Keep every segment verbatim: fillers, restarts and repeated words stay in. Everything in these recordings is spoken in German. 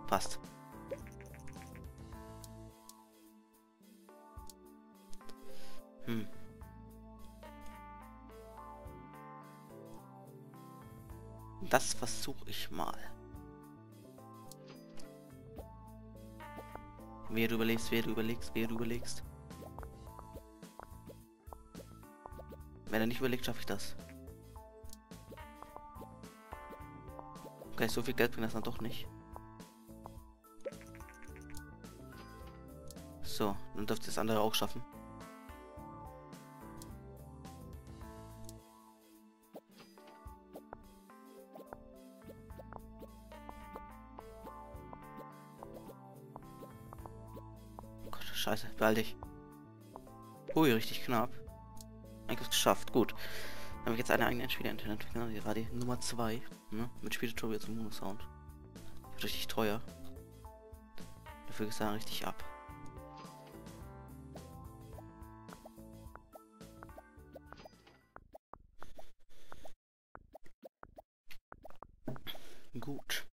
Passt. Hm. Das versuche ich mal. Wer du überlegst, wer du überlegst, wer du überlegst. Wenn er nicht überlegt, schaffe ich das. Okay, so viel Geld bringt das dann doch nicht. So, dann dürfte das andere auch schaffen. Oh Gott, scheiße, beeil dich. Ui, richtig knapp. Eigentlich geschafft, gut. Dann habe ich jetzt eine eigene Endspieler-Engine entwickelt. Die war die Nummer zwei, ne? Mit Spieltutorial zum Mono-Sound. Wird richtig teuer. Dafür ist er richtig ab. Gut.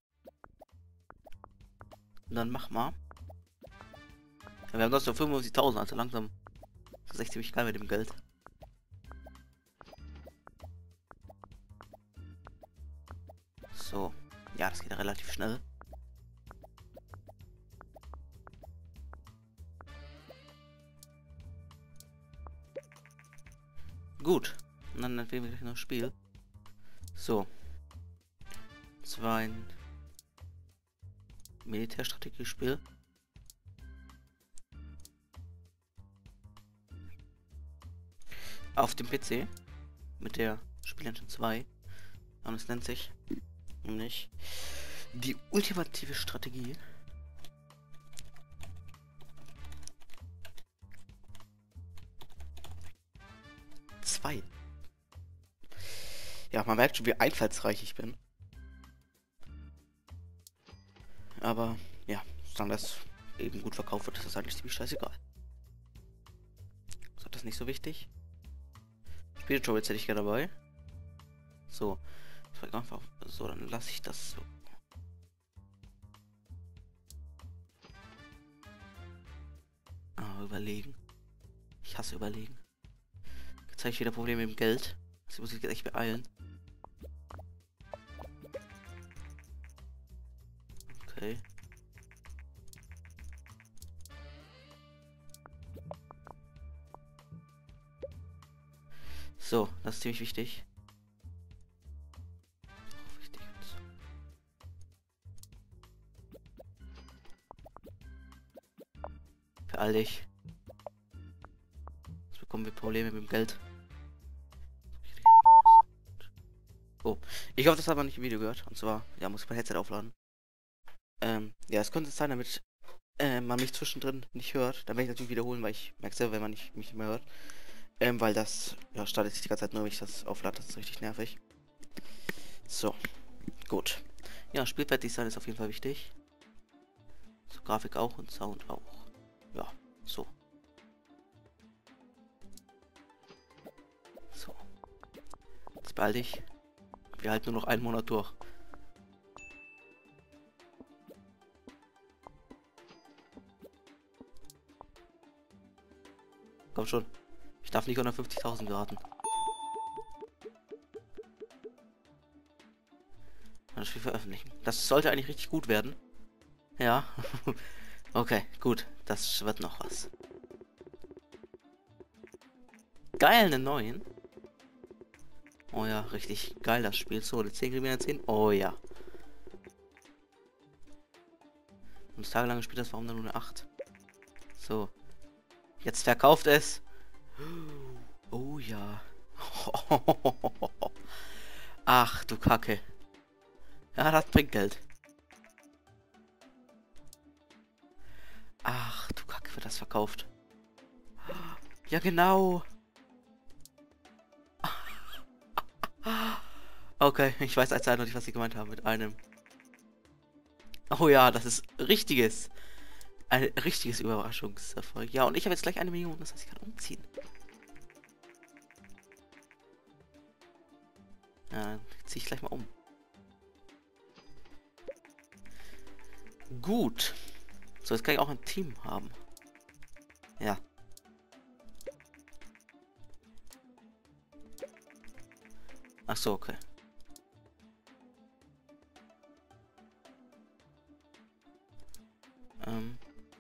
Und dann mach mal. Ja, wir haben das noch fünfundfünfzigtausend, also langsam. Das ist echt ziemlich geil mit dem Geld. So. Ja, das geht ja relativ schnell. Gut. Und dann entwickeln wir gleich noch ein Spiel. So. Das war ein Militärstrategiespiel. Auf dem P C. Mit der Spielengine zwei. Und es nennt sich nämlich die ultimative Strategie. zwei. Ja, man merkt schon, wie einfallsreich ich bin. Aber ja, solange das eben gut verkauft wird, ist das eigentlich ziemlich scheißegal. So, das ist nicht so wichtig. Spieltutorial jetzt hätte ich gerne dabei. So, einfach so, dann lasse ich das so. Ah, überlegen. Ich hasse überlegen. Jetzt habe ich wieder Probleme mit dem Geld. Das muss ich jetzt echt beeilen. Okay. So, das ist ziemlich wichtig. Auch wichtig. Beeil dich. Jetzt bekommen wir Probleme mit dem Geld. Oh, ich hoffe, das hat man nicht im Video gehört. Und zwar, ja, muss ich mein Headset aufladen. Ähm, ja, es könnte sein, damit äh, man mich zwischendrin nicht hört. Dann werde ich natürlich wiederholen, weil ich merke selber, wenn man nicht, mich nicht mehr hört. Ähm, weil das, ja, startet sich die ganze Zeit nur, wenn ich das auflade. Das ist richtig nervig. So, gut. Ja, Spielpad-Design ist auf jeden Fall wichtig. So, Grafik auch und Sound auch. Ja, so. So. Jetzt beeil dich. Wir halten nur noch einen Monat durch. Komm schon. Ich darf nicht unter fünfzigtausend geraten. Das Spiel veröffentlichen. Das sollte eigentlich richtig gut werden. Ja. Okay, gut. Das wird noch was. Geil, eine neuen. Oh ja, richtig geil das Spiel. So, eine zehn kriegen wir eine zehn. Oh ja. Und das tagelang gespielt hast, warum dann nur eine acht? So. Jetzt verkauft es. Oh ja. Ach du Kacke. Ja, das bringt Geld. Ach du Kacke, wird das verkauft. Ja, genau. Okay, ich weiß als eindeutig, was sie gemeint haben mit einem. Oh ja, das ist richtiges. Ein richtiges Überraschungserfolg. Ja, und ich habe jetzt gleich eine Million, das heißt, ich kann umziehen. Ja, dann ziehe ich gleich mal um. Gut. So, jetzt kann ich auch ein Team haben. Ja. Ach so, okay. Ähm.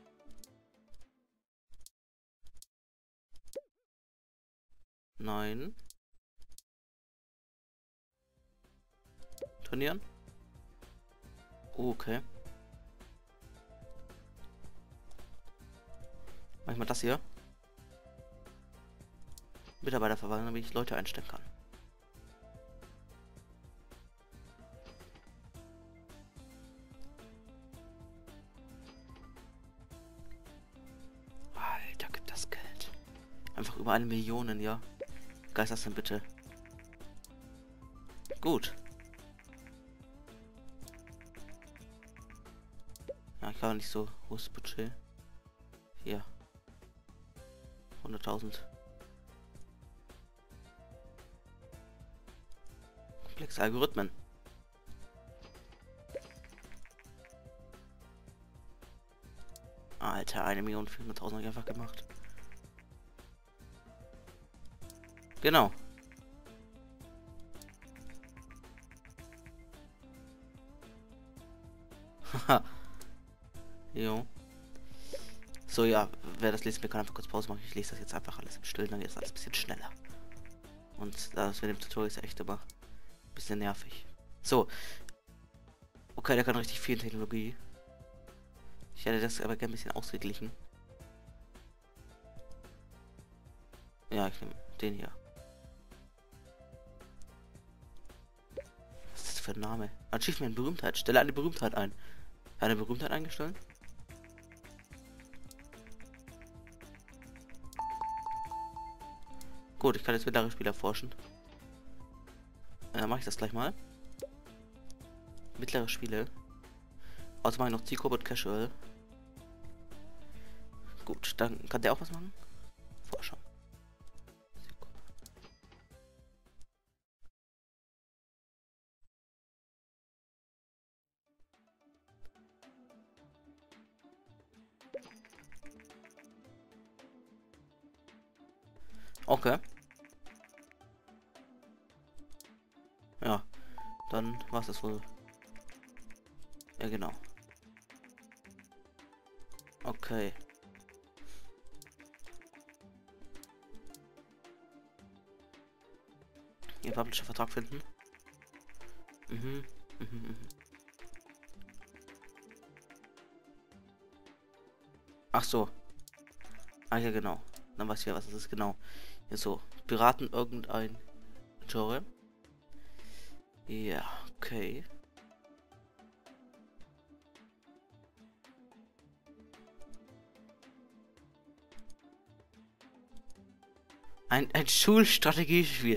Nein. Trainieren? Oh, okay. Manchmal das hier. Mitarbeiter verwalten, damit ich Leute einstellen kann. Alter, gibt das Geld. Einfach über eine Million, ja. Wie geil ist das denn bitte? Gut. Ja, ich habe nicht so hohes Budget. Hier. hunderttausend. Komplexe Algorithmen. Alter, eine Million vierhunderttausend habe ich einfach gemacht. Genau. Haha. Jo. So, ja, wer das liest, mir kann einfach kurz Pause machen. Ich lese das jetzt einfach alles im Stillen, dann geht es alles ein bisschen schneller. Und das mit dem Tutorial ist echt immer ein bisschen nervig. So. Okay, der kann richtig viel Technologie. Ich hätte das aber gerne ein bisschen ausgeglichen. Ja, ich nehme den hier. Was ist das für ein Name? Achievement Berühmtheit. Stelle eine Berühmtheit ein. Eine Berühmtheit eingestellt? Gut, ich kann jetzt mittlere Spieler forschen. Dann äh, mache ich das gleich mal. Mittlere Spiele. Außerdem mache ich noch Zielgruppe Casual. Gut, dann kann der auch was machen. Forschung. Okay. Ja, dann war's das wohl. Ja, genau. Okay. Ihr publisher Vertrag finden. Mhm. Mhm, mhm. Ach so. Ah ja, genau. Dann weiß ich ja, was das ist, genau. Hier so. Piraten irgendein Genre. Ja, okay. Ein, ein Schulstrategiespiel.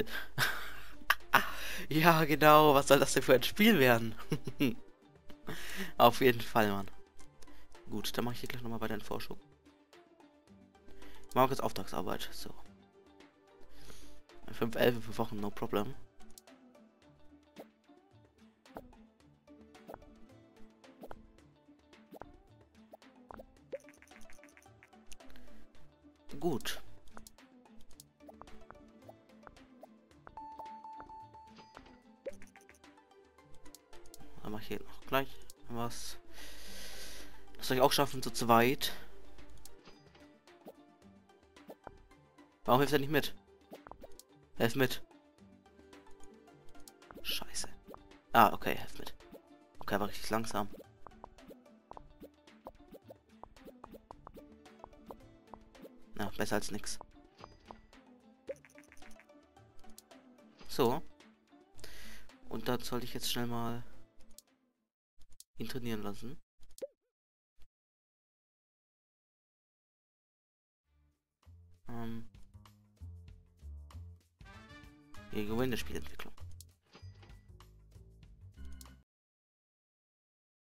Ja, genau. Was soll das denn für ein Spiel werden? Auf jeden Fall, Mann. Gut, dann mache ich hier gleich nochmal bei der Forschung. Ich mache jetzt Auftragsarbeit. So. fünf, elf, fünf Wochen, no problem. Gut. Dann mache ich hier noch gleich was. Das soll ich auch schaffen, zu zweit. Warum hilft er nicht mit? Helft mit. Scheiße. Ah, okay, helft mit. Okay, aber richtig langsam. Na, besser als nix. So. Und dann sollte ich jetzt schnell mal ihn trainieren lassen. Ähm. Wir gewinnen der Spielentwicklung.